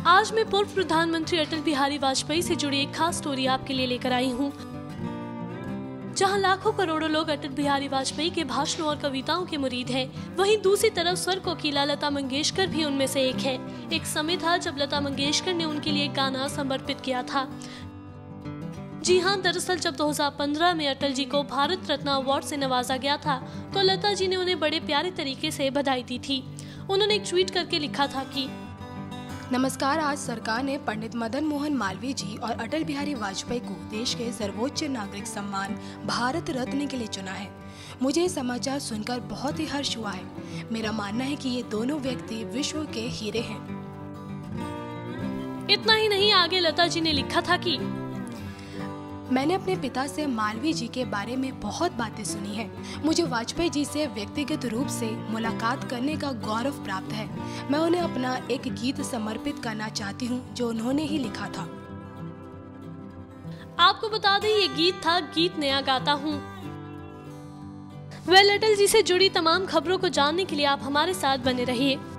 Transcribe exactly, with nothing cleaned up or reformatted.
आज मैं पूर्व प्रधानमंत्री अटल बिहारी वाजपेयी से जुड़ी एक खास स्टोरी आपके लिए लेकर आई हूँ। जहाँ लाखों करोड़ों लोग अटल बिहारी वाजपेयी के भाषणों और कविताओं के मुरीद हैं, वहीं दूसरी तरफ स्वर कोकिला लता मंगेशकर भी उनमें से एक है। एक समय था जब लता मंगेशकर ने उनके लिए एक गाना समर्पित किया था। जी हाँ, दरअसल जब दो हज़ार पंद्रह में अटल जी को भारत रत्न अवार्ड से नवाजा गया था, तो लता जी ने उन्हें बड़े प्यारे तरीके से बधाई दी थी। उन्होंने एक ट्वीट करके लिखा था कि नमस्कार, आज सरकार ने पंडित मदन मोहन मालवीय जी और अटल बिहारी वाजपेयी को देश के सर्वोच्च नागरिक सम्मान भारत रत्न के लिए चुना है। मुझे ये समाचार सुनकर बहुत ही हर्ष हुआ है। मेरा मानना है कि ये दोनों व्यक्ति विश्व के हीरे हैं। इतना ही नहीं, आगे लता जी ने लिखा था कि मैंने अपने पिता से मालवीय जी के बारे में बहुत बातें सुनी हैं। मुझे वाजपेयी जी से व्यक्तिगत रूप से मुलाकात करने का गौरव प्राप्त है। मैं उन्हें अपना एक गीत समर्पित करना चाहती हूं, जो उन्होंने ही लिखा था। आपको बता दें, ये गीत था गीत नया गाता हूँ। वेल, अटल जी से जुड़ी तमाम खबरों को जानने के लिए आप हमारे साथ बने रहिए।